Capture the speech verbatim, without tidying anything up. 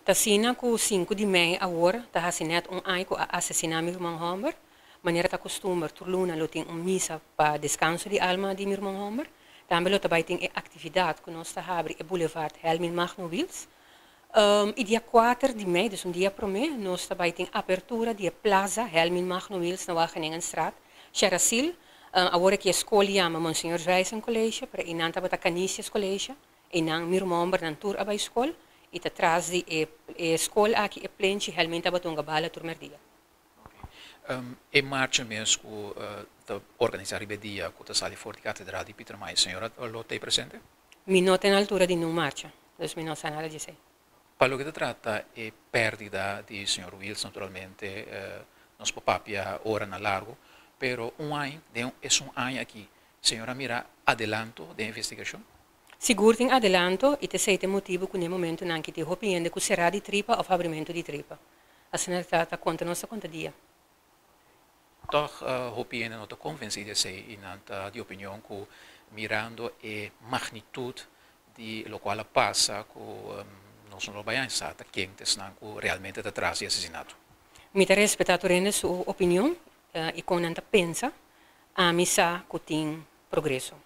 Tassina ku cinco de mei agora, tá hasinet um ai ku assassinar meu irmão Homer. Maneira tá costuma, turluna lo tem um missa para descanso de alma de meu irmão Homer. Também lo também tem atividade que nós tá abre e Boulevard Helmin Magno Wils. Um, e dia quatro de mei, dus um dia pro mei, nós também tem abertura de Plaza Helmin Magno Wils na Wageningenstraat. Cherasil, um, agora que a escola chama Monsignor Wijsen College, para inanta bata Canisius College, e não meu irmão Homer na tour a escola. E atrás de a escola aqui é plente realmente abatunga bala turmerdia. Um, em março mesmo, uh, de organizar a dia com a sala forte catedral de Peter Maia, a senhora lo tem presente? Mi nota na altura di non marcia, dus mi non sa nada di sé. Per lo che tratta è perdita di signor Wills, naturalmente, uh, non si può papia ora na largo, però un anno è un anno qui, signora mira adelanto di investigazione? Sicuro in adelanto, e te sei te motivo che nel momento anche ti hopiende che sarà di tripa o abrimento di tripa. A se ne tratta quanto nostra conta dia. Toch uh, hopiende non te convencida sei in anta di opinione che mirando e magnitude di lo quale passa che um, non sono ben stata chiente che realmente da trás di assassinato. Mi te rispettato rende su opinione uh, e con anta pensa a mi sa che tin progresso.